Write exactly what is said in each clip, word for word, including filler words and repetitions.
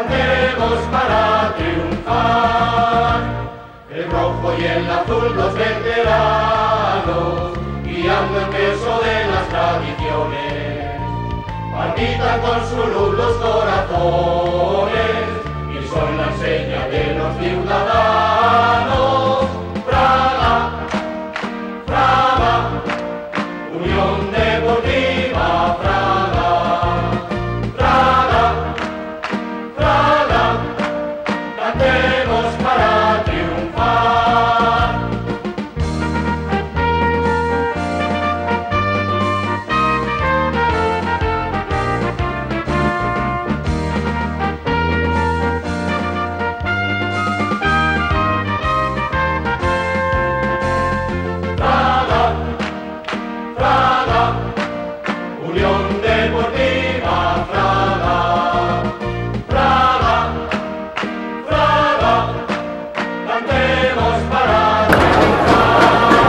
cantemos para triunfar. El rojo y el azul, los veteranos, guiando el peso de las tradiciones, palpitan con su luz los corazones y son la enseña de los ciudadanos. Fraga, Fraga, Unión Deportiva Fraga, Fraga, Fraga, cantemos para triunfar. Fraga, Fraga, Unión Deportiva Fraga, Fraga, Fraga, cantemos para triunfar.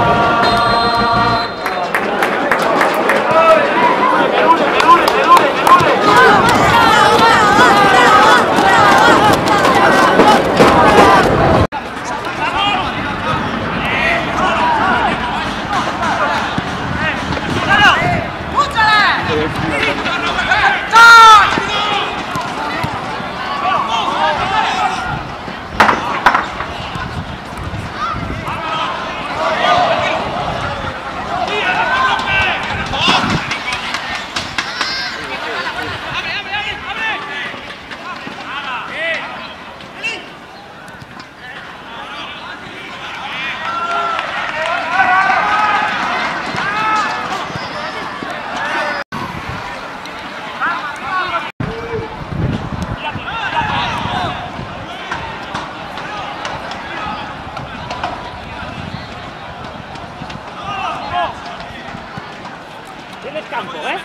Tienes campo, ¿eh?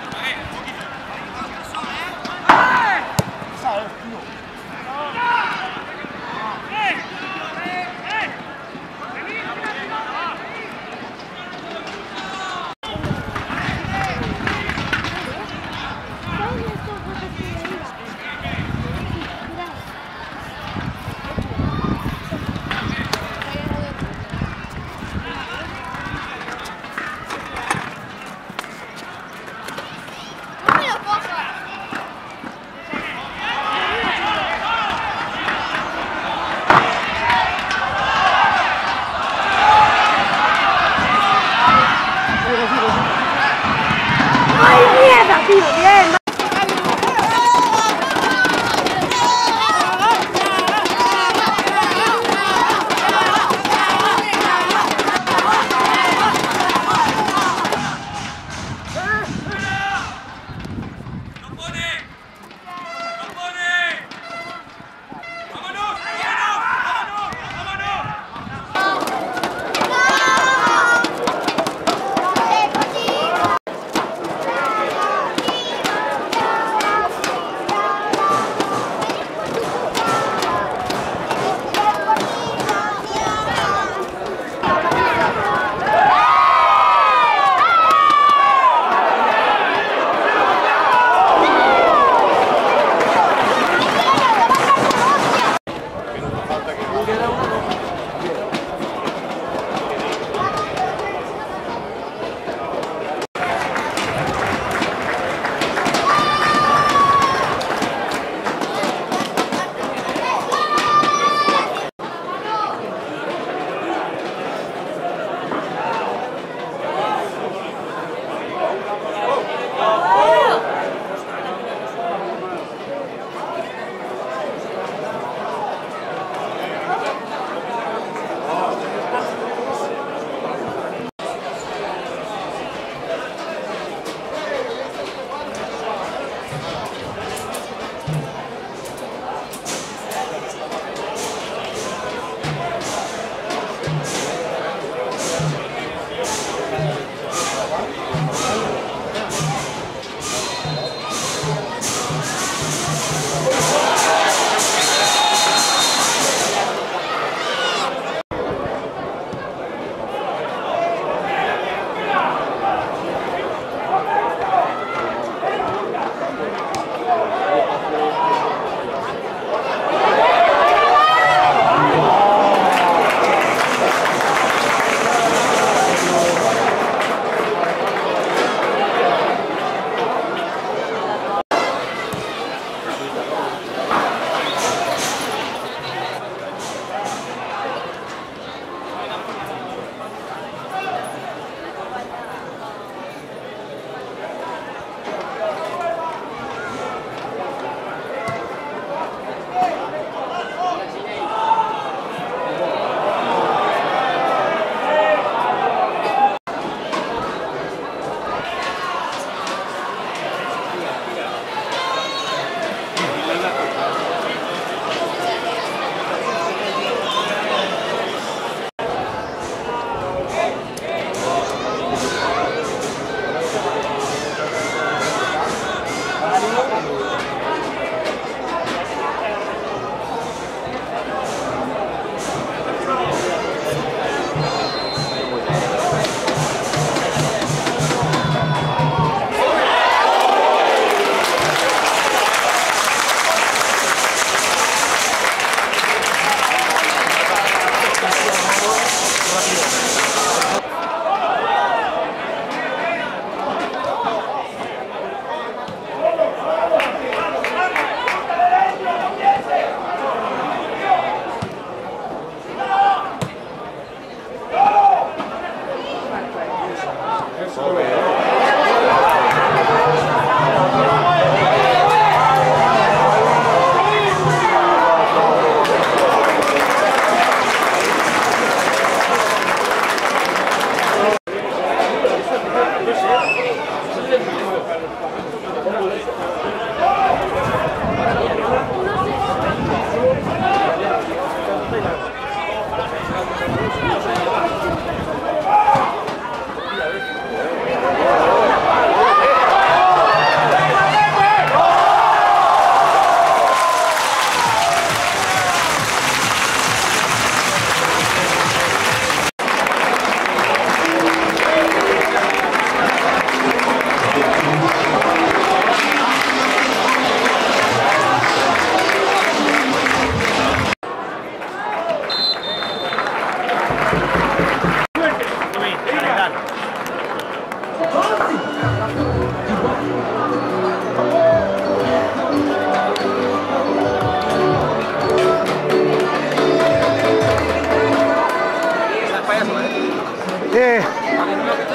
¡Ay, mierda, tío! ¡Bien!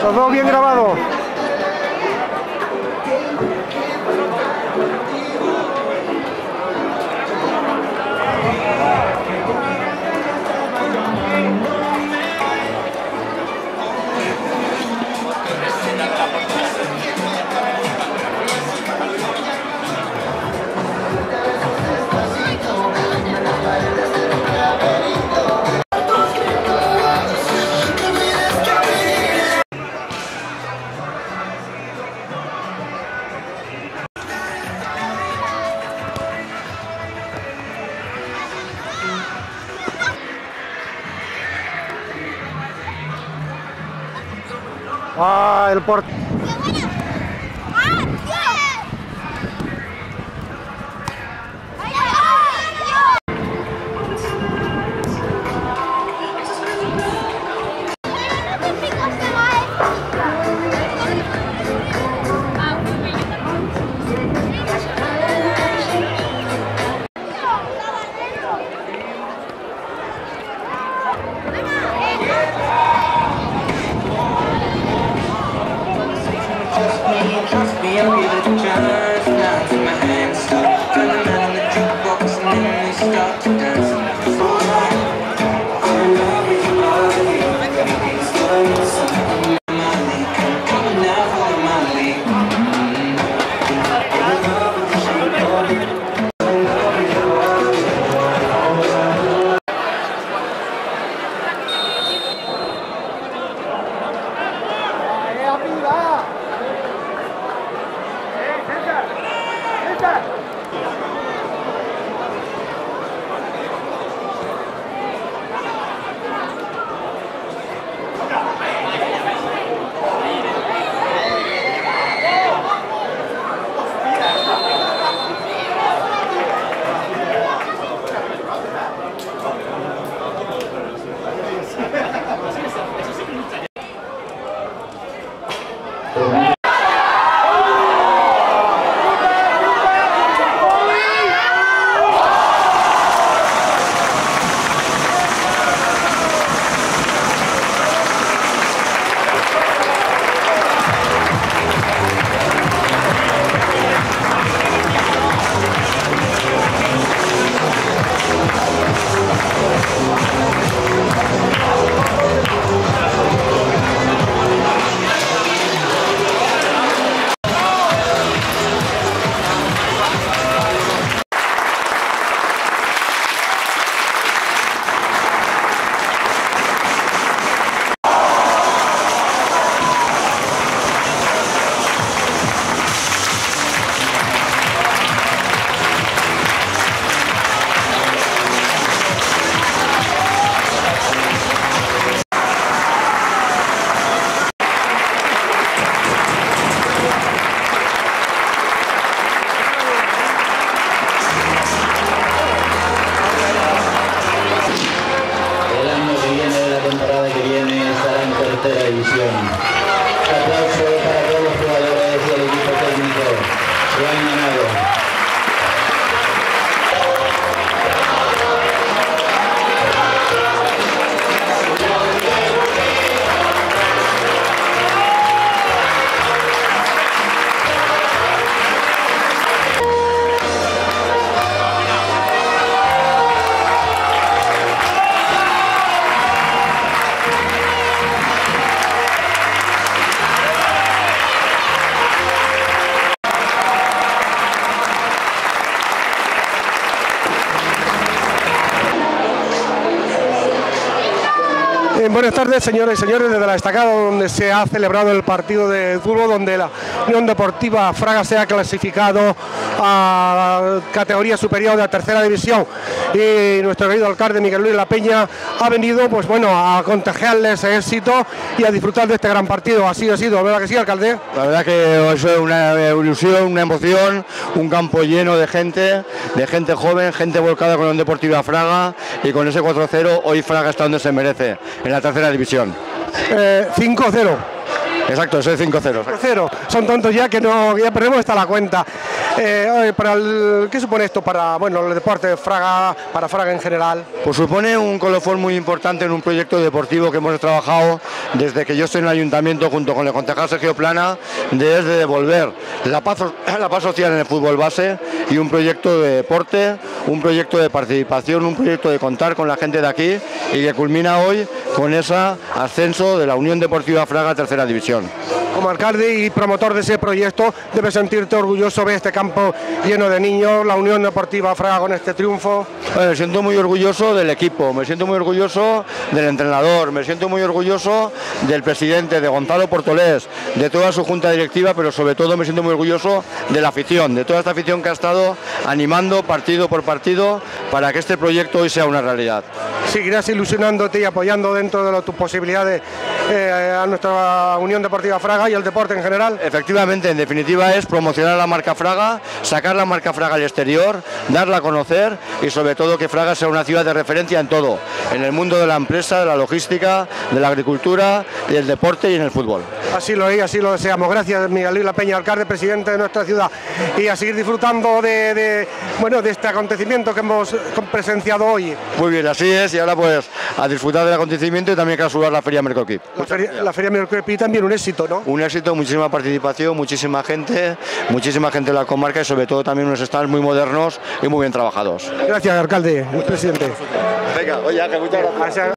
Los dos bien grabados. Ah, el portero. Buenas tardes, señores y señores, desde la destacada donde se ha celebrado el partido de fútbol, donde la Unión Deportiva Fraga se ha clasificado a categoría superior de la tercera división, y nuestro querido alcalde Miguel Luis La Peña ha venido, pues bueno, a contagiarles ese éxito y a disfrutar de este gran partido. Así ha sido, ¿verdad que sí, alcalde? La verdad que eso es una ilusión, una emoción, un campo lleno de gente, de gente joven, gente volcada con la Unión Deportiva Fraga, y con ese cuatro cero hoy Fraga está donde se merece, en la tercera división. Eh, cinco cero. Exacto, es el cinco cero. cinco cero. Son tontos ya que no ya perdemos hasta la cuenta. Eh, para el, ¿Qué supone esto para bueno, el deporte de Fraga, para Fraga en general? Pues supone un colofón muy importante en un proyecto deportivo que hemos trabajado desde que yo estoy en el ayuntamiento junto con el concejal Sergio Plana, desde devolver la paz, la paz social en el fútbol base y un proyecto de deporte, un proyecto de participación, un proyecto de contar con la gente de aquí y que culmina hoy con ese ascenso de la Unión Deportiva Fraga a Tercera División. Como alcalde y promotor de ese proyecto, debes sentirte orgulloso de este campo lleno de niños, la Unión Deportiva Fraga con este triunfo. Bueno, me siento muy orgulloso del equipo, me siento muy orgulloso del entrenador, me siento muy orgulloso del presidente, de Gonzalo Portolés, de toda su junta directiva, pero sobre todo me siento muy orgulloso de la afición, de toda esta afición que ha estado animando partido por partido para que este proyecto hoy sea una realidad. Seguirás ilusionándote y apoyando dentro de lo, tus posibilidades eh, a nuestra Unión Deportiva Fraga y al deporte en general. Efectivamente, en definitiva es promocionar la marca Fraga, sacar la marca Fraga al exterior, darla a conocer y sobre todo que Fraga sea una ciudad de referencia en todo, en el mundo de la empresa, de la logística, de la agricultura, del deporte y en el fútbol. Así lo es, así lo deseamos. Gracias, Miguel Luis Lapeña, alcalde, presidente de nuestra ciudad, y a seguir disfrutando de, de, bueno, de este acontecimiento que hemos presenciado hoy. Muy bien, así es, y ahora pues a disfrutar del acontecimiento y también a saludar la Feria Mercoquip. La feria, la feria Mercoquip también un éxito, ¿no? Un éxito, muchísima participación, muchísima gente, muchísima gente de la comarca y sobre todo también unos stands muy modernos y muy bien trabajados. Gracias, alcalde, presidente. Venga, oye, que muchas gracias.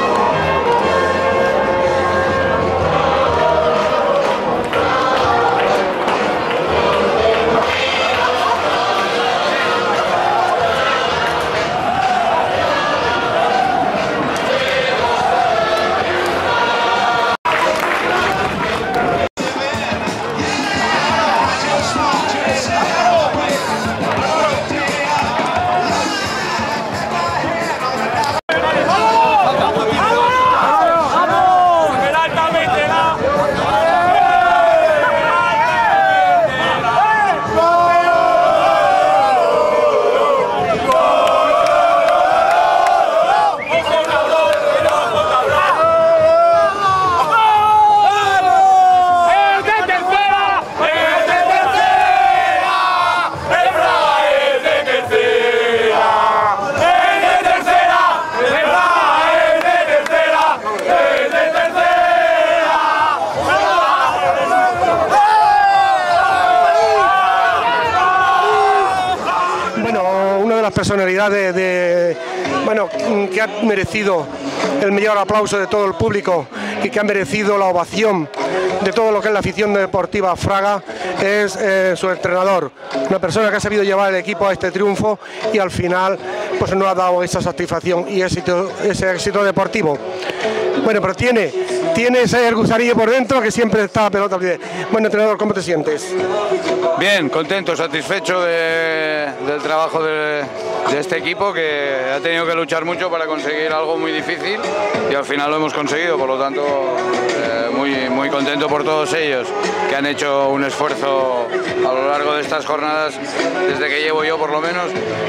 Personalidades de, bueno, que han merecido el mayor aplauso de todo el público y que han merecido la ovación de todo lo que es la afición deportiva Fraga es eh, su entrenador, una persona que ha sabido llevar el equipo a este triunfo y al final pues nos ha dado esa satisfacción y éxito, ese éxito deportivo. Bueno, pero tiene, tiene ese gusanillo por dentro que siempre está la pelota. Bueno, entrenador, ¿cómo te sientes? Bien, contento, satisfecho de, del trabajo de, de este equipo que ha tenido que luchar mucho para conseguir algo muy difícil y al final lo hemos conseguido, por lo tanto eh, muy, muy contento por todos ellos que han hecho un esfuerzo a lo largo de estas jornadas, desde que llevo yo por lo menos,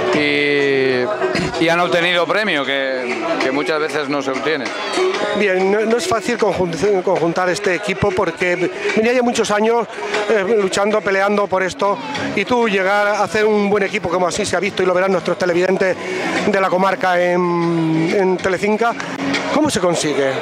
y, y han obtenido premio que, que muchas veces no se obtiene. Bien, no, no es fácil conjuntar este equipo porque venía ya muchos años eh, luchando, peleando por esto y tú llegar a hacer un buen equipo como así se ha visto y lo verán nuestros televidentes de la comarca en, en Telecinca, ¿cómo se consigue?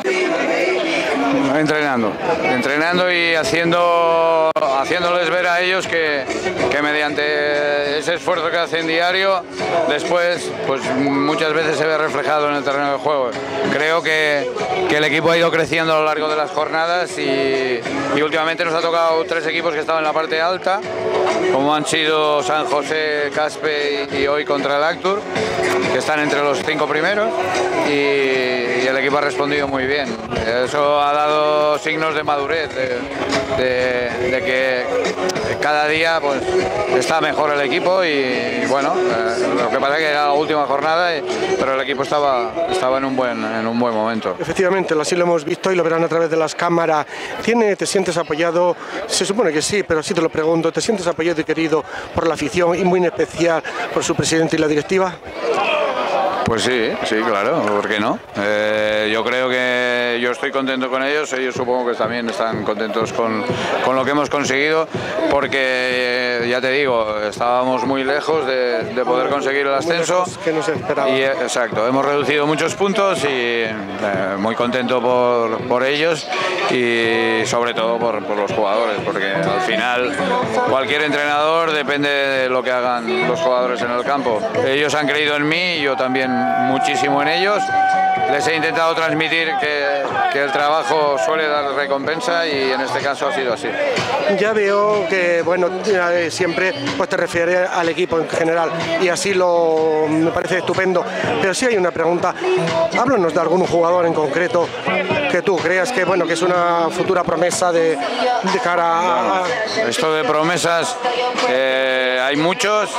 Entrenando, entrenando y haciendo, haciéndoles ver a ellos que, que mediante ese esfuerzo que hacen diario, después pues muchas veces se ve reflejado en el terreno de juego. Creo que, que el equipo ha ido creciendo a lo largo de las jornadas y, y últimamente nos ha tocado tres equipos que estaban en la parte alta, como han sido San José, Caspe y, y hoy contra el Actur, que están entre los cinco primeros y, y el equipo ha respondido muy bien. Eso ha dado signos de madurez, de, de, de que cada día pues está mejor el equipo y, y bueno, eh, lo que pasa es que era la última jornada, y, pero el equipo estaba, estaba en, un buen, en un buen momento. Efectivamente, así lo hemos visto y lo verán a través de las cámaras. ¿Tiene, ¿Te sientes apoyado? Se supone que sí, pero sí te lo pregunto, ¿te sientes apoyado y querido por la afición y muy en especial por su presidente y la directiva? Pues sí, sí, claro, ¿por qué no? Eh, yo creo que yo estoy contento con ellos, ellos supongo que también están contentos con, con lo que hemos conseguido, porque ya te digo, estábamos muy lejos de, de poder conseguir el ascenso. Que no se esperaba. Y, exacto, hemos reducido muchos puntos y eh, muy contento por, por ellos y sobre todo por, por los jugadores, porque al final cualquier entrenador depende de lo que hagan los jugadores en el campo. Ellos han creído en mí y yo también muchísimo en ellos. Les he intentado transmitir que, que el trabajo suele dar recompensa y en este caso ha sido así. Ya veo que, bueno, siempre pues te refieres al equipo en general y así lo me parece estupendo, pero sí hay una pregunta. Háblanos de algún jugador en concreto que tú creas que, bueno, que es una futura promesa de, de cara a... Bueno, esto de promesas, eh, hay muchos,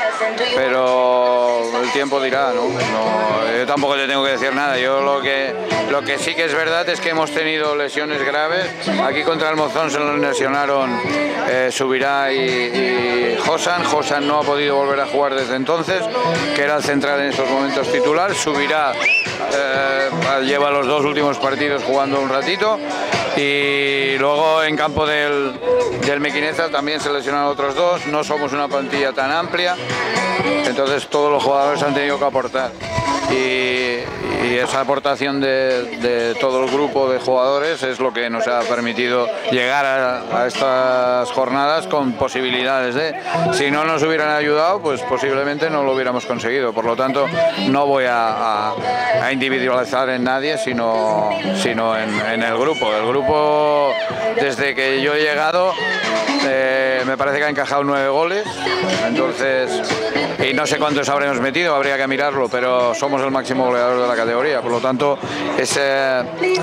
pero el tiempo dirá, ¿no? No, yo tampoco te tengo que decir nada. Yo lo que, lo que sí que es verdad es que hemos tenido lesiones graves. Aquí contra el Mozón se nos lesionaron eh, Subirá y, y Josan. Josan no ha podido volver a jugar desde entonces, que era el central en estos momentos titular. Subirá eh, lleva los dos últimos partidos jugando un ratito. Y luego en campo del, del Mequineza también se lesionaron otros dos. No somos una plantilla tan amplia, entonces todos los jugadores han tenido que aportar. Y, y esa aportación de, de todo el grupo de jugadores es lo que nos ha permitido llegar a, a estas jornadas con posibilidades de, si no nos hubieran ayudado, pues posiblemente no lo hubiéramos conseguido. Por lo tanto, no voy a, a, a individualizar en nadie, sino, sino en, en el grupo. El grupo, desde que yo he llegado, eh, me parece que ha encajado nueve goles, entonces, y no sé cuántos habremos metido, habría que mirarlo, pero somos el máximo goleador de la categoría, por lo tanto ese,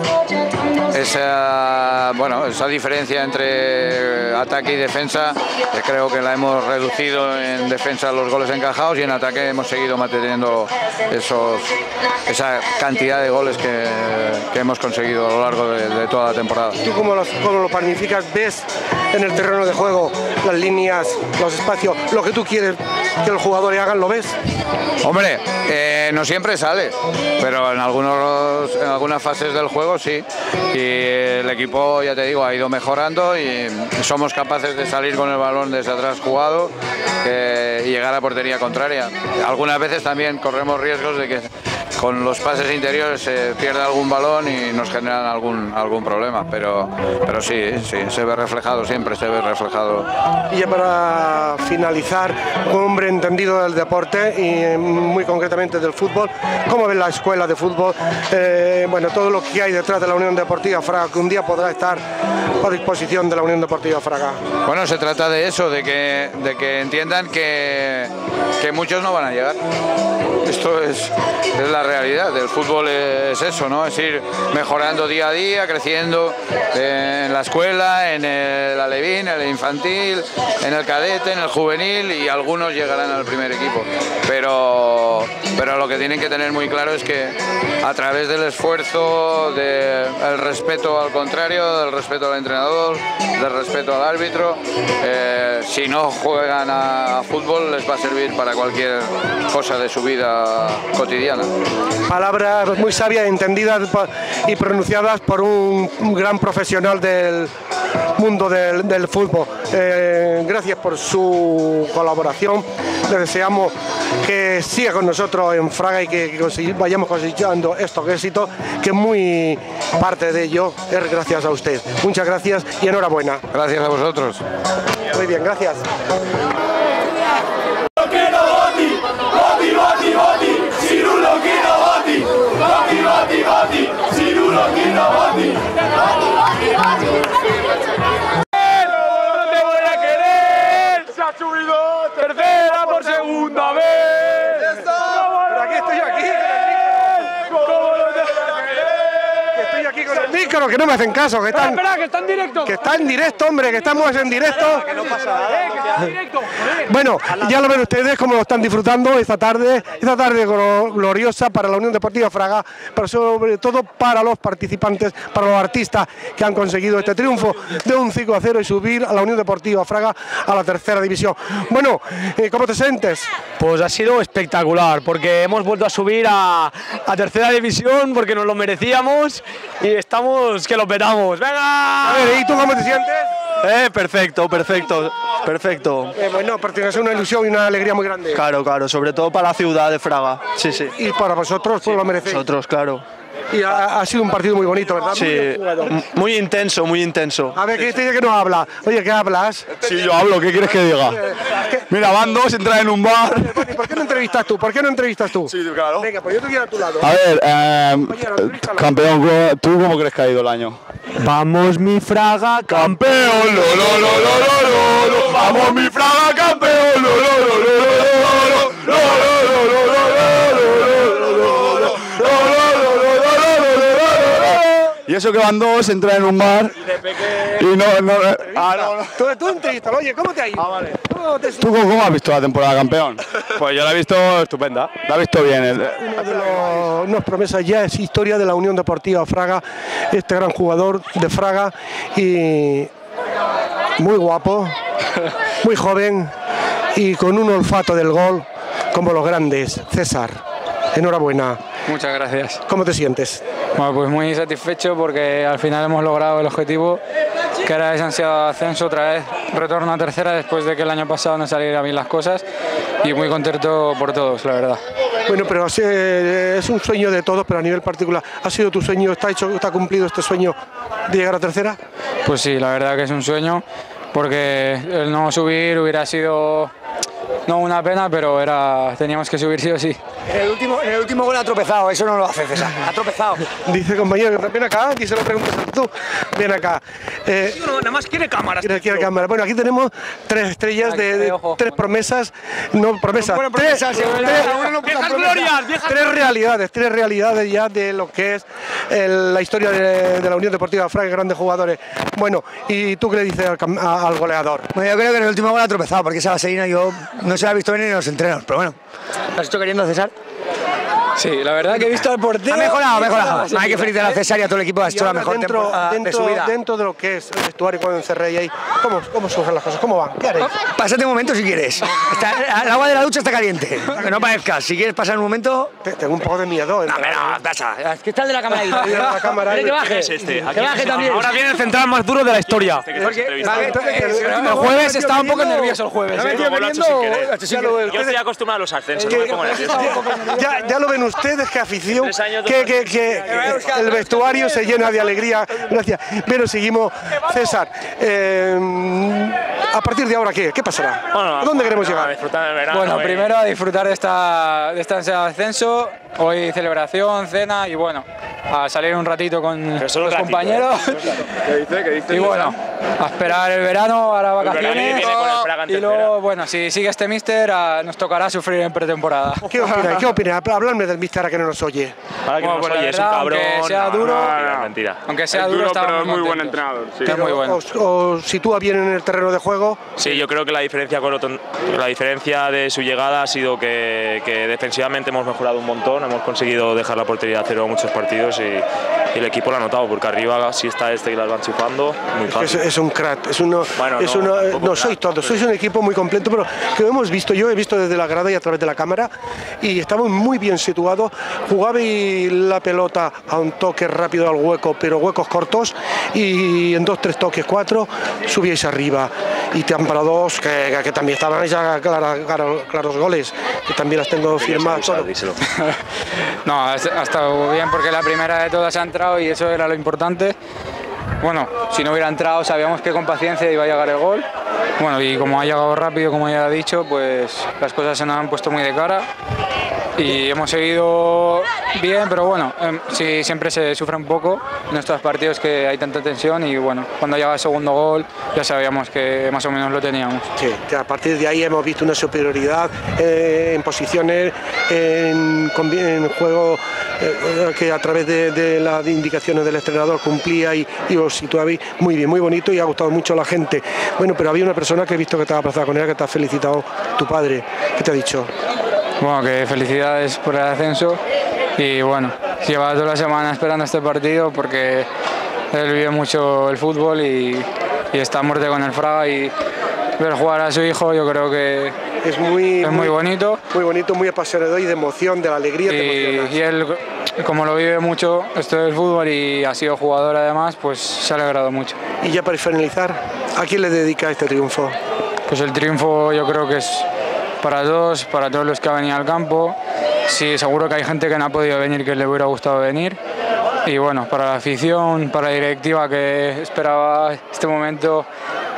esa, bueno, esa diferencia entre ataque y defensa eh, creo que la hemos reducido en defensa los goles encajados y en ataque hemos seguido manteniendo esos, esa cantidad de goles que, que hemos conseguido a lo largo de, de toda la temporada. ¿Tú cómo, los, cómo lo planificas? ¿Ves en el terreno de juego las líneas, los espacios, lo que tú quieres que los jugadores hagan, lo ves? Hombre, eh, no siempre sale, pero en, algunos, en algunas fases del juego sí. Y el equipo, ya te digo, ha ido mejorando y somos capaces de salir con el balón desde atrás jugado eh, y llegar a portería contraria. Algunas veces también corremos riesgos de que con los pases interiores se pierda algún balón y nos generan algún, algún problema, pero, pero sí, sí, se ve reflejado, siempre se ve reflejado. Y ya para finalizar, un hombre entendido del deporte y muy concretamente del fútbol, ¿cómo ves la escuela de fútbol? Eh, bueno, todo lo que hay detrás de la Unión Deportiva Fraga, que un día podrá estar a disposición de la Unión Deportiva Fraga. Bueno, se trata de eso, de que, de que entiendan que, que muchos no van a llegar. Esto es, es la realidad del fútbol, es eso, ¿no? Es ir mejorando día a día, creciendo en la escuela, en el alevín, en el infantil, en el cadete, en el juvenil, y algunos llegarán al primer equipo. Pero, pero lo que tienen que tener muy claro es que a través del esfuerzo, del respeto al contrario, del respeto al entrenador, del respeto al árbitro, eh, si no juegan a fútbol les va a servir para cualquier cosa de su vida cotidiana. Palabras muy sabias, entendidas y pronunciadas por un, un gran profesional del mundo del, del fútbol. Eh, gracias por su colaboración. Le deseamos que siga con nosotros en Fraga y que, que vayamos cosechando estos éxitos, que muy parte de ello es gracias a usted. Muchas gracias y enhorabuena. Gracias a vosotros. Muy bien, gracias. No te voy a querer, se ha subido tercera por segunda vez. Pero aquí estoy aquí ¿Cómo no te voy a querer? que estoy aquí con el micro, que no me hacen caso, que Espera, están, espera, que está en directo. que está en directo, hombre, que estamos en directo. Que no pasa nada. Bueno, ya lo ven ustedes cómo lo están disfrutando esta tarde, esta tarde gloriosa para la Unión Deportiva Fraga, pero sobre todo para los participantes, para los artistas que han conseguido este triunfo de un cinco a cero y subir a la Unión Deportiva Fraga a la tercera división. Bueno, ¿cómo te sientes? Pues ha sido espectacular, porque hemos vuelto a subir a, a tercera división porque nos lo merecíamos y estamos que lo petamos. ¡Venga! A ver, ¿y tú cómo te sientes? Eh, perfecto, perfecto, perfecto. Eh, bueno, porque es una ilusión y una alegría muy grande. Claro, claro, sobre todo para la ciudad de Fraga, sí, sí. Y para vosotros, pues sí, lo merecéis. Nosotros, claro. Y ha, ha sido un partido muy bonito, ¿verdad? Sí, muy, muy intenso, muy intenso. A ver, ¿qué dice que no habla? Oye, ¿qué hablas? Sí, yo hablo, ¿qué quieres que diga? Mira, van dos, entran en un bar. ¿Por qué no entrevistas tú? ¿Por qué no entrevistas tú? Sí, claro. Venga, pues yo te quiero a tu lado. A ver, eh, campeón, ¿tú cómo crees que ha ido el año? Vamos mi Fraga, campeón, lo, lo, lo, lo, lo, lo, lo. Vamos mi Fraga, campeón, lo, lo, lo, lo, lo, lo, lo, lo, lo, lo. Y eso que van dos, entran en un bar y no... no, ah, no, no. Tú, tú entrevístalo, oye, ¿cómo te ha ido? Ah, vale. ¿Cómo te... ¿Tú cómo has visto la temporada, campeón? Pues yo la he visto estupenda, la he visto bien. Uno de los no es promesa, ya es historia de la Unión Deportiva Fraga, este gran jugador de Fraga y muy guapo, muy joven y con un olfato del gol como los grandes. César, enhorabuena. Muchas gracias. ¿Cómo te sientes? Bueno, pues muy satisfecho porque al final hemos logrado el objetivo, que era ese ansiado ascenso, otra vez retorno a tercera después de que el año pasado no salieran bien las cosas y muy contento por todos, la verdad. Bueno, pero es un sueño de todos, pero a nivel particular, ¿ha sido tu sueño, está hecho, está cumplido este sueño de llegar a tercera? Pues sí, la verdad que es un sueño, porque el no subir hubiera sido... No una pena, pero era teníamos que subir sí o sí. En el último, en el último gol ha tropezado, eso no lo hace César, ha tropezado. Dice compañero, ven acá, aquí se lo preguntas tú, ven acá. Eh, sí, no, nada más quiere cámaras. Quiere, quiere cámara. Bueno, aquí tenemos tres estrellas de, de tres promesas, no promesas, bueno, tres, promesas, tres, bueno, tres, bueno, tres, viejas promesas, glorias, viejas tres realidades, tres realidades ya de lo que es el, la historia de, de la Unión Deportiva Fraga, grandes jugadores. Bueno, ¿y tú qué le dices al, al goleador? Bueno, yo creo que en el último gol ha tropezado, porque esa vaselina yo no se la he visto venir en los entrenos, pero bueno. ¿Lo has hecho queriendo, César? Sí, la verdad que he visto al portero... Ha mejorado, ha mejorado. Hay que felicitar a César y a todo el equipo, ha hecho la mejor dentro, temporada dentro, de su vida. Dentro de lo que es el vestuario cuando encerréis ahí, ¿cómo, ¿cómo surgen las cosas? ¿Cómo van? ¿Qué haréis? Pásate un momento si quieres. Está, el agua de la ducha está caliente. Que no parezcas. Si quieres pasar un momento... Tengo un poco de miedo. ¿eh? No, no, pasa. Es que está el de la cámara ahí. El de la cámara ahí. Que baje. Es este. Que baje también. Ahora viene el central más duro de la historia. Porque, Vale, entonces, el, el jueves estaba un poco nervioso el jueves. Yo estoy acostumbrado a los ascensos. Ya, ya lo ven ustedes, qué afición, que, que, que el vestuario se llena de alegría. Gracias. Pero seguimos, César. Eh, a partir de ahora, ¿qué? ¿Qué pasará? Bueno, ¿Dónde queremos llegar? A disfrutar del verano. Bueno, primero a disfrutar de esta, de esta ansia de ascenso. Hoy celebración, cena y bueno, a salir un ratito con los ratito, compañeros. ¿Qué dice? ¿Qué dice? Y bueno, a esperar el verano, ahora vacaciones. Y luego, bueno, si sigue este míster, nos tocará sufrir en pretemporada. ¿Qué opinas? ¿Qué opinas? Hablarme del míster a que no nos oye. Ahora que no nos oye, es un cabrón. Aunque sea duro, no, no, mentira. Aunque sea es duro, duro está pero muy, es muy buen contentos. entrenador. Sí. Está muy bueno. Os, os sitúa bien en el terreno de juego. Sí, yo creo que la diferencia, con Oton, la diferencia de su llegada ha sido que, que defensivamente hemos mejorado un montón, hemos conseguido dejar la portería a cero en muchos partidos y, y el equipo lo ha notado, porque arriba sí está este y las van chupando muy fácil. Es, es un crack, es uno, bueno, es no, uno, un no crack, sois todos, sois un equipo muy completo, pero que hemos visto, yo he visto desde la grada y a través de la cámara y estamos muy bien situados, jugabais la pelota a un toque rápido al hueco, pero huecos cortos y en dos, tres toques, cuatro, subíais arriba y te han parado dos que, que también estaban ya claros, claros, claros goles, que también las tengo firmadas. No, ha estado bien porque la primera de todas ha entrado y eso era lo importante. Bueno, si no hubiera entrado sabíamos que con paciencia iba a llegar el gol. Bueno, y como ha llegado rápido, como ya he dicho, pues las cosas se nos han puesto muy de cara. Y hemos seguido bien, pero bueno, eh, sí, siempre se sufre un poco en estos partidos que hay tanta tensión y bueno, cuando llega el segundo gol ya sabíamos que más o menos lo teníamos. Sí, que a partir de ahí hemos visto una superioridad eh, en posiciones, en, en juego eh, que a través de, de las indicaciones del entrenador cumplía y, y os situabais muy bien, muy bonito y ha gustado mucho a la gente. Bueno, pero había una persona que he visto que estaba abrazada con ella, que te ha felicitado tu padre. ¿Qué te ha dicho? Bueno, que felicidades por el ascenso y bueno, llevaba toda la semana esperando este partido porque él vive mucho el fútbol y, y está a muerte con el Fraga y ver jugar a su hijo yo creo que es muy, es muy, muy bonito. Muy bonito, muy apasionado y de emoción, de la alegría. Y, te y él, como lo vive mucho esto del fútbol y ha sido jugador además, pues se ha alegrado mucho. Y ya para finalizar, ¿a quién le dedica este triunfo? Pues el triunfo yo creo que es para todos, para todos los que han venido al campo. Sí, seguro que hay gente que no ha podido venir, que le hubiera gustado venir. Y bueno, para la afición, para la directiva que esperaba este momento,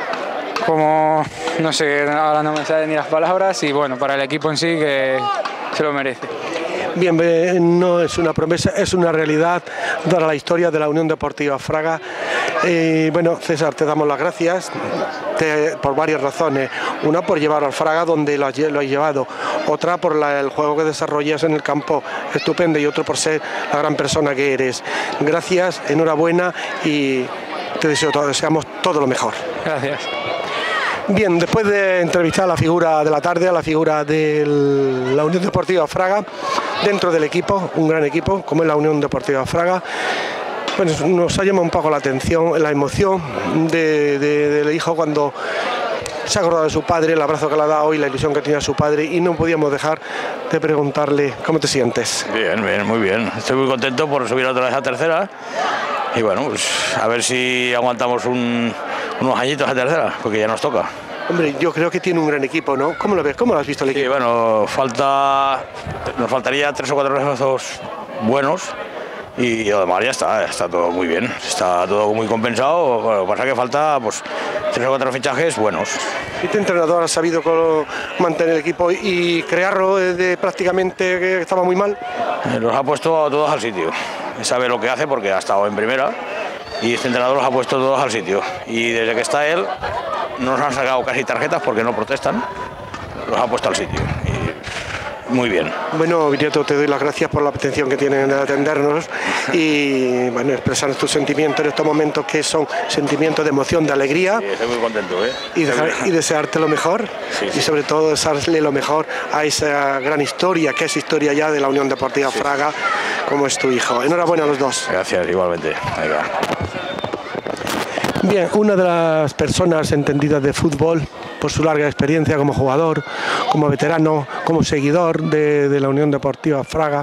como, no sé, ahora no me salen ni las palabras, y bueno, para el equipo en sí que se lo merece. Bien, no es una promesa, es una realidad para la historia de la Unión Deportiva Fraga. Eh, bueno, César, te damos las gracias te, por varias razones. Una, por llevar al Fraga donde lo has, lo has llevado. Otra, por la, el juego que desarrollas en el campo, estupendo. Y otro, por ser la gran persona que eres. Gracias, enhorabuena y te deseo todo, deseamos todo lo mejor. Gracias. Bien, después de entrevistar a la figura de la tarde, a la figura de la Unión Deportiva Fraga, dentro del equipo, un gran equipo como es la Unión Deportiva Fraga, bueno, nos ha llamado un poco la atención, la emoción de, de, del hijo cuando se ha acordado de su padre, el abrazo que le ha dado y la ilusión que tenía su padre, y no podíamos dejar de preguntarle cómo te sientes. Bien, bien, muy bien. Estoy muy contento por subir otra vez a tercera y bueno, pues a ver si aguantamos un, unos añitos a tercera, porque ya nos toca. Hombre, yo creo que tiene un gran equipo, ¿no? ¿Cómo lo ves? ¿Cómo lo has visto el equipo? Sí, bueno, falta, nos faltaría tres o cuatro refuerzos buenos y además ya está, está todo muy bien, está todo muy compensado. Bueno, lo que pasa es que falta pues tres o cuatro fichajes buenos. Este entrenador ha sabido mantener el equipo y crearlo de prácticamente que estaba muy mal. Los ha puesto a todos al sitio, sabe lo que hace porque ha estado en primera y este entrenador los ha puesto todos al sitio y desde que está él no nos han sacado casi tarjetas porque no protestan, los ha puesto al sitio. Y muy bien. Bueno, Viriato, te doy las gracias por la atención que tienen de atendernos y bueno, expresar tus sentimientos en estos momentos que son sentimientos de emoción, de alegría. Sí, estoy muy contento, ¿eh? Y, dejar, y desearte lo mejor sí, sí. Y sobre todo desearle lo mejor a esa gran historia, que es historia ya de la Unión Deportiva sí. Fraga, como es tu hijo. Enhorabuena a los dos. Gracias, igualmente. Ahí va. Bien, una de las personas entendidas de fútbol por su larga experiencia como jugador, como veterano, como seguidor de, de la Unión Deportiva Fraga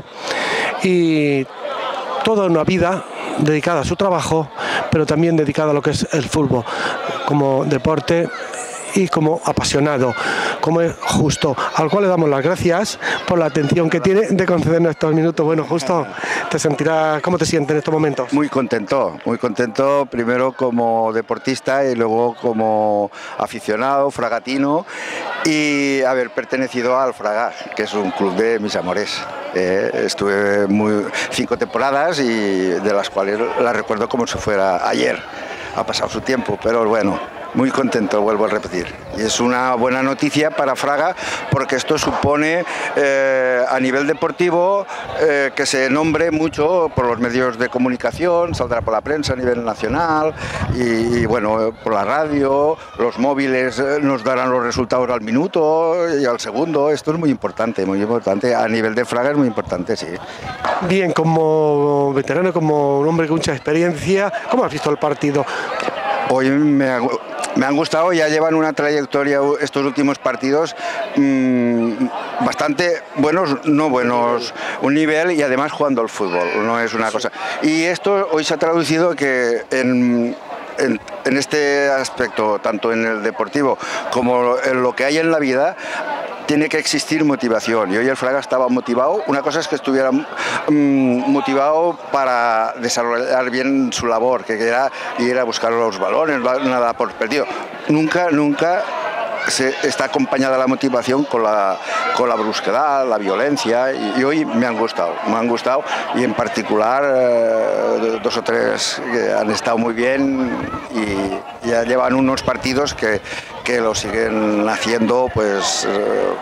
y toda una vida dedicada a su trabajo, pero también dedicada a lo que es el fútbol como deporte y como apasionado, como es Justo, al cual le damos las gracias por la atención que tiene de concedernos estos minutos. Bueno, Justo, te sentirás, ¿cómo te sientes en estos momentos? Muy contento, muy contento, primero como deportista y luego como aficionado, fragatino, y haber pertenecido al Fraga, que es un club de mis amores. Eh, estuve muy, cinco temporadas y de las cuales las recuerdo como si fuera ayer. Ha pasado su tiempo, pero bueno, muy contento, vuelvo a repetir. Y es una buena noticia para Fraga porque esto supone eh, a nivel deportivo eh, que se nombre mucho por los medios de comunicación, saldrá por la prensa a nivel nacional y, y bueno, por la radio, los móviles nos darán los resultados al minuto y al segundo. Esto es muy importante, muy importante. A nivel de Fraga es muy importante, sí. Bien, como veterano, como un hombre con mucha experiencia, ¿cómo has visto el partido? Hoy me, ha, me han gustado, ya llevan una trayectoria estos últimos partidos mmm, bastante buenos, no buenos, un nivel y además jugando al fútbol, no es una cosa. Y esto hoy se ha traducido que en, en, en este aspecto, tanto en el deportivo como en lo que hay en la vida, tiene que existir motivación y hoy el Fraga estaba motivado. Una cosa es que estuviera mmm, motivado para desarrollar bien su labor, que era ir a buscar los balones, nada por perdido. Nunca, nunca se está acompañada la motivación con la, con la brusquedad, la violencia y, y hoy me han gustado, me han gustado y en particular eh, dos o tres que han estado muy bien y ya llevan unos partidos que, que lo siguen haciendo pues eh,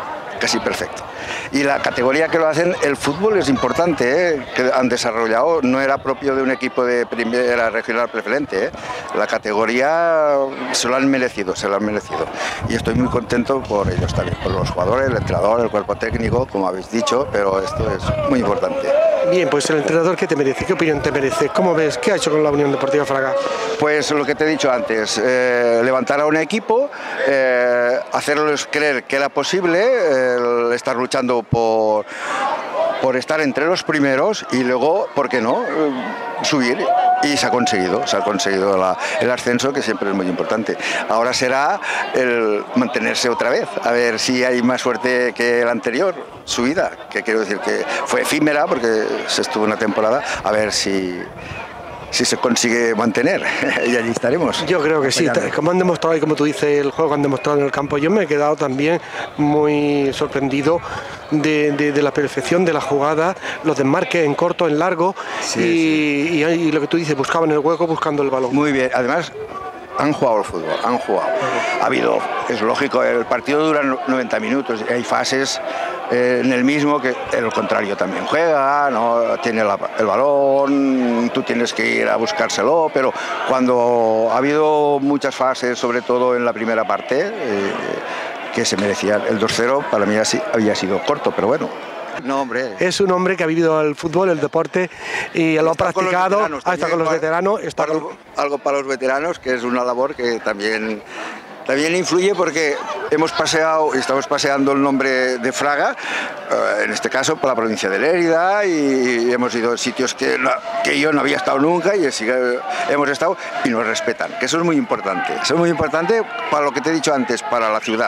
casi perfecto. Y la categoría que lo hacen, el fútbol es importante, ¿eh? Que han desarrollado, no era propio de un equipo de primera regional preferente, ¿eh? La categoría se lo han merecido, se lo han merecido. Y estoy muy contento por ellos también, por los jugadores, el entrenador, el cuerpo técnico, como habéis dicho, pero esto es muy importante. Bien, pues el entrenador, ¿qué te merece? ¿Qué opinión te merece? ¿Cómo ves? ¿Qué ha hecho con la Unión Deportiva Fraga? Pues lo que te he dicho antes, eh, levantar a un equipo, eh, hacerles creer que era posible eh, estar luchando por, por estar entre los primeros y luego, ¿por qué no?, eh, subir. Y se ha conseguido, se ha conseguido la, el ascenso, que siempre es muy importante. Ahora será el mantenerse otra vez, a ver si hay más suerte que la anterior subida, que quiero decir que fue efímera porque se estuvo una temporada, a ver si... si se consigue mantener, y allí estaremos. Yo creo que sí, como han demostrado y como tú dices, el juego que han demostrado en el campo, yo me he quedado también muy sorprendido de, de, de la perfección de la jugada, los desmarques en corto, en largo, sí, y, sí. Y, y lo que tú dices, buscaban el hueco buscando el balón. Muy bien, además han jugado el fútbol, han jugado. Ha habido, es lógico, el partido dura noventa minutos, hay fases eh, en el mismo que el contrario también juega, ¿no? Tiene la, el balón, tú tienes que ir a buscárselo, pero cuando ha habido muchas fases, sobre todo en la primera parte, eh, que se merecía el dos cero, para mí así, había sido corto, pero bueno. No, hombre. Es un hombre que ha vivido el fútbol, el deporte, y lo ha practicado, ha estado con los veteranos. Está para, con... Algo para los veteranos, que es una labor que también, también influye, porque hemos paseado, estamos paseando el nombre de Fraga, eh, en este caso por la provincia de Lérida, y hemos ido a sitios que, no, que yo no había estado nunca, y así que hemos estado y nos respetan, que eso es muy importante. Eso es muy importante para lo que te he dicho antes, para la ciudad.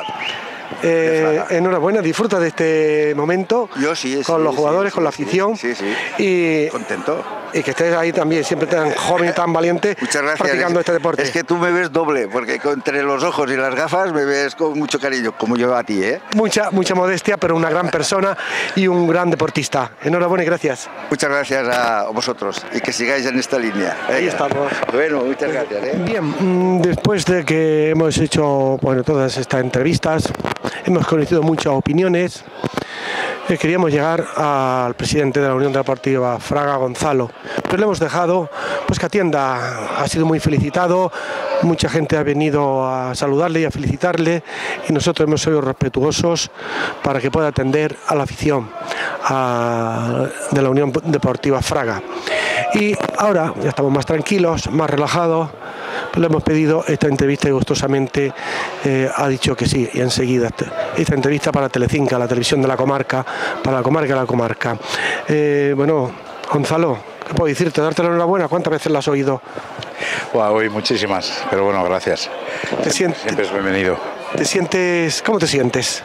Eh, enhorabuena, disfruta de este momento. Yo sí, con sí, los jugadores, sí, con la sí, afición. Sí, sí. Y, contento. Y que estés ahí también, siempre tan joven y tan valiente, muchas gracias, practicando este deporte. Es que tú me ves doble, porque entre los ojos y las gafas me ves con mucho cariño, como yo a ti, ¿eh? Mucha, mucha modestia, pero una gran persona y un gran deportista. Enhorabuena y gracias. Muchas gracias a vosotros y que sigáis en esta línea. Ahí Venga. Estamos. Bueno, muchas gracias, ¿eh? Bien, después de que hemos hecho, bueno, todas estas entrevistas, hemos conocido muchas opiniones. Eh, queríamos llegar al presidente de la Unión Deportiva Fraga, Gonzalo, pero le hemos dejado pues que atienda. Ha sido muy felicitado, mucha gente ha venido a saludarle y a felicitarle, y nosotros hemos sido respetuosos para que pueda atender a la afición a, de la Unión Deportiva Fraga. Y ahora ya estamos más tranquilos, más relajados. Le hemos pedido esta entrevista y gustosamente eh, ha dicho que sí, y enseguida esta, esta entrevista para Telecinco, la televisión de la comarca, para la comarca de la comarca. Eh, bueno, Gonzalo, ¿qué puedo decirte? Darte la enhorabuena. ¿Cuántas veces la has oído? Wow, hoy muchísimas, pero bueno, gracias. ¿Te sientes, siempre es bienvenido. ¿Te sientes, cómo te sientes?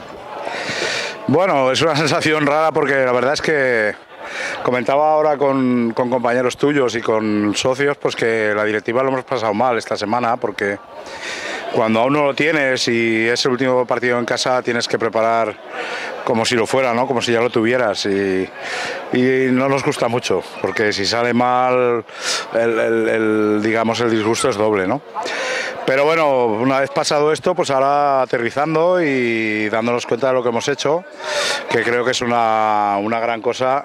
Bueno, es una sensación rara porque la verdad es que comentaba ahora con, con compañeros tuyos y con socios, pues que la directiva lo hemos pasado mal esta semana, porque cuando aún no lo tienes y es el último partido en casa, tienes que preparar como si lo fuera, ¿no? Como si ya lo tuvieras, y, y no nos gusta mucho, porque si sale mal, el, el, el, digamos, el disgusto es doble, ¿no? Pero bueno, una vez pasado esto, pues ahora aterrizando y dándonos cuenta de lo que hemos hecho, que creo que es una, una gran cosa,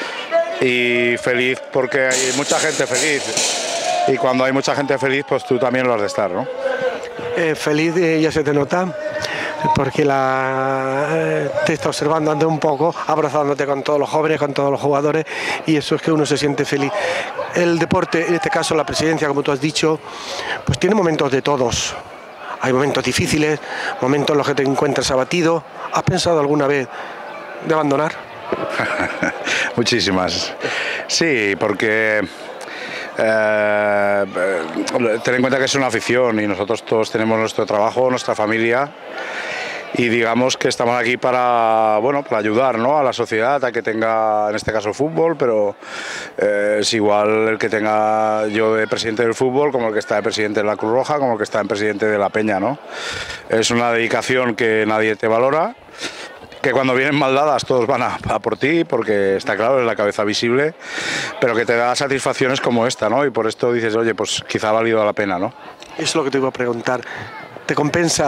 y feliz porque hay mucha gente feliz, y cuando hay mucha gente feliz, pues tú también lo has de estar, ¿no? Eh, feliz, eh, ya se te nota, porque la, eh, te está observando ande un poco, abrazándote con todos los jóvenes, con todos los jugadores, y eso es que uno se siente feliz. El deporte, en este caso la presidencia, como tú has dicho, pues tiene momentos de todos. Hay momentos difíciles, momentos en los que te encuentras abatido. ¿Has pensado alguna vez de abandonar? Muchísimas. Sí, porque Eh, ten en cuenta que es una afición y nosotros todos tenemos nuestro trabajo, nuestra familia, y digamos que estamos aquí para, bueno, para ayudar, ¿no?, a la sociedad a que tenga, en este caso, fútbol, pero eh, es igual el que tenga yo de presidente del fútbol como el que está de presidente de la Cruz Roja, como el que está de presidente de la Peña, ¿no? Es una dedicación que nadie te valora, que cuando vienen mal dadas todos van a, a por ti, porque está claro, es la cabeza visible, pero que te da satisfacciones como esta, ¿no? Y por esto dices, oye, pues quizá ha valido la pena, ¿no? Es lo que te iba a preguntar. ¿Te compensa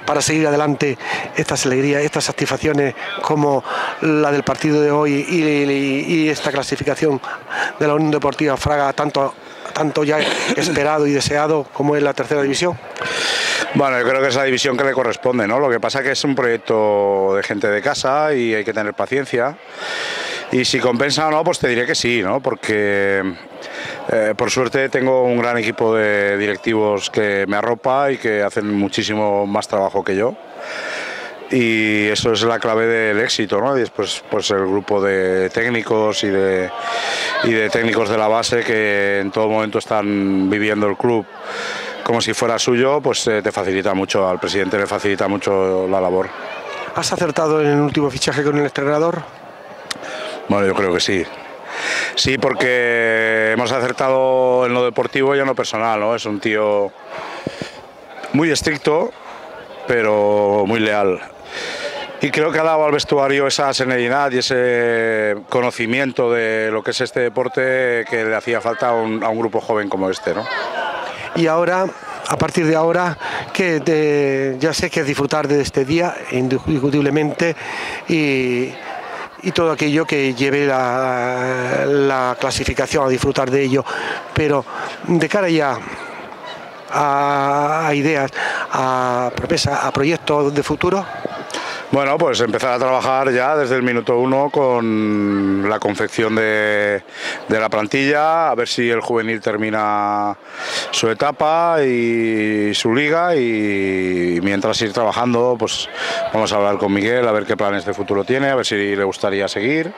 para seguir adelante estas alegrías, estas satisfacciones como la del partido de hoy y, y, y esta clasificación de la Unión Deportiva Fraga, tanto, tanto ya esperado y deseado como es la tercera división? Bueno, yo creo que es la división que le corresponde, ¿no? Lo que pasa es que es un proyecto de gente de casa y hay que tener paciencia. Y si compensa o no, pues te diré que sí, ¿no? Porque eh, por suerte tengo un gran equipo de directivos que me arropa y que hacen muchísimo más trabajo que yo. Y eso es la clave del éxito, ¿no? Y después pues el grupo de técnicos y de, y de técnicos de la base que en todo momento están viviendo el club como si fuera suyo, pues eh, te facilita mucho, al presidente le facilita mucho la labor. ¿Has acertado en el último fichaje con el entrenador? Bueno, yo creo que sí. Sí, porque hemos acertado en lo deportivo y en lo personal, ¿no? Es un tío muy estricto, pero muy leal. Y creo que ha dado al vestuario esa serenidad y ese conocimiento de lo que es este deporte que le hacía falta a un, a un grupo joven como este, ¿no? Y ahora, a partir de ahora, que te, ya sé que es disfrutar de este día, indiscutiblemente, y, y todo aquello que lleve la, la clasificación, a disfrutar de ello, pero de cara ya a, a ideas, a promesas, a proyectos de futuro. Bueno, pues empezar a trabajar ya desde el minuto uno con la confección de, de la plantilla, a ver si el juvenil termina su etapa y su liga, y mientras ir trabajando, pues vamos a hablar con Miguel a ver qué planes de futuro tiene, a ver si le gustaría seguir.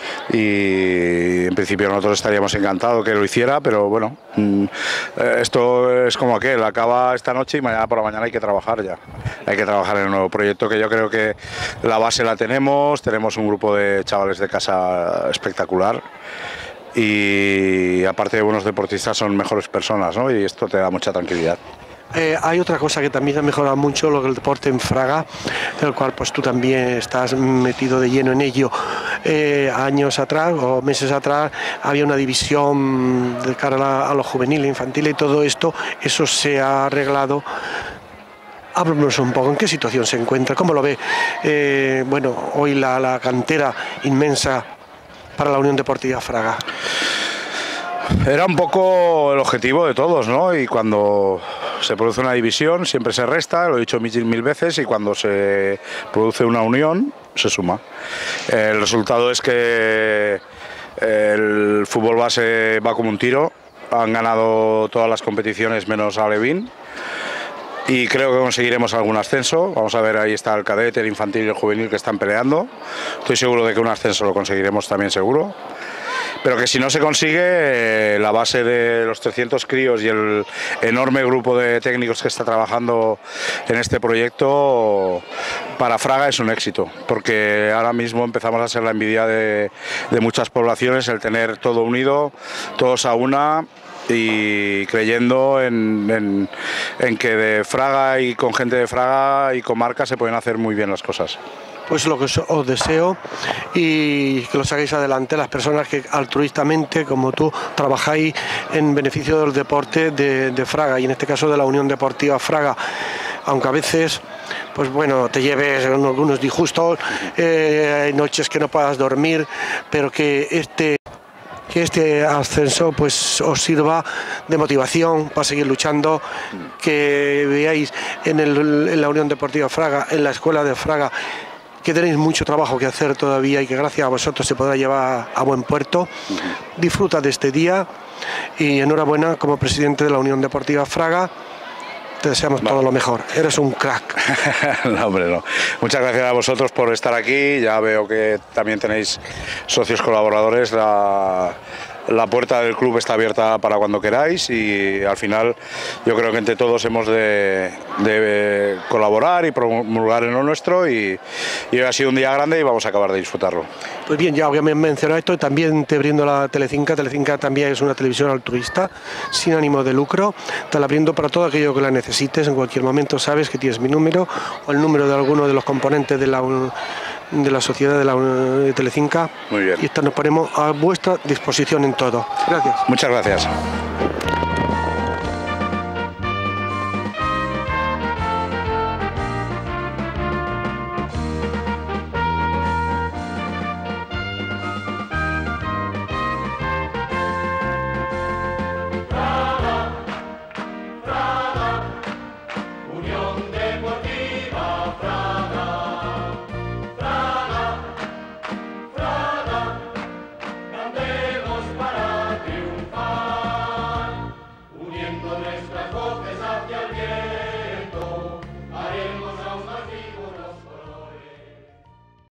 Y en principio nosotros estaríamos encantados que lo hiciera, pero bueno, esto es como aquel, acaba esta noche y mañana por la mañana hay que trabajar ya. Hay que trabajar en un nuevo proyecto que yo creo que la base la tenemos, tenemos un grupo de chavales de casa espectacular y aparte de buenos deportistas son mejores personas, ¿no? Y esto te da mucha tranquilidad. Eh, hay otra cosa que también ha mejorado mucho, lo que el deporte en Fraga, del cual pues tú también estás metido de lleno en ello. Eh, años atrás o meses atrás había una división de cara a, la, a los juveniles, infantiles y todo esto, eso se ha arreglado. Háblanos un poco, ¿en qué situación se encuentra? ¿Cómo lo ve? Eh, bueno, hoy la, la cantera inmensa para la Unión Deportiva Fraga. Era un poco el objetivo de todos, ¿no? Y cuando se produce una división siempre se resta, lo he dicho mil, mil veces, y cuando se produce una unión se suma. El resultado es que el fútbol base va como un tiro, han ganado todas las competiciones menos Alevín. Y creo que conseguiremos algún ascenso. Vamos a ver, ahí está el cadete, el infantil y el juvenil que están peleando. Estoy seguro de que un ascenso lo conseguiremos también seguro. Pero que si no se consigue, la base de los trescientos críos y el enorme grupo de técnicos que está trabajando en este proyecto, para Fraga es un éxito, porque ahora mismo empezamos a ser la envidia de, de muchas poblaciones, el tener todo unido, todos a una, y creyendo en, en, en que de Fraga y con gente de Fraga y con marca se pueden hacer muy bien las cosas. Pues lo que os deseo, y que lo saquéis adelante las personas que altruistamente, como tú, trabajáis en beneficio del deporte de, de Fraga, y en este caso de la Unión Deportiva Fraga, aunque a veces pues bueno, te lleves algunos disgustos, eh, hay noches que no puedas dormir, pero que este que este ascenso pues os sirva de motivación para seguir luchando, que veáis en, el, en la Unión Deportiva Fraga, en la Escuela de Fraga, que tenéis mucho trabajo que hacer todavía y que gracias a vosotros se podrá llevar a buen puerto. Disfruta de este día y enhorabuena como presidente de la Unión Deportiva Fraga. Te deseamos todo lo mejor. Eres un crack. No, hombre, no. Muchas gracias a vosotros por estar aquí. Ya veo que también tenéis socios colaboradores. La, la puerta del club está abierta para cuando queráis, y al final yo creo que entre todos hemos de, de colaborar y promulgar en lo nuestro, y, y hoy ha sido un día grande y vamos a acabar de disfrutarlo. Pues bien, ya había mencionado esto, también te brindo la Telecinca. Telecinca también es una televisión altruista, sin ánimo de lucro. Te la brindo para todo aquello que la necesites. En cualquier momento sabes que tienes mi número o el número de alguno de los componentes de la, de la sociedad de la de Telecinca. Muy bien. Y esta nos ponemos a vuestra disposición en todo. Gracias. Muchas gracias.